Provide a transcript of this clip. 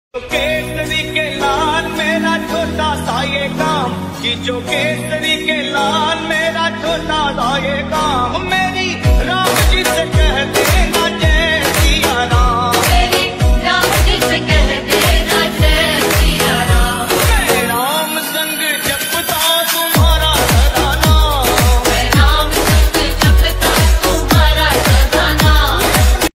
केसरी के लाल मेरा छोटा सा ये काम, कि जो केसरी के लाल मेरा छोटा सा ये काम।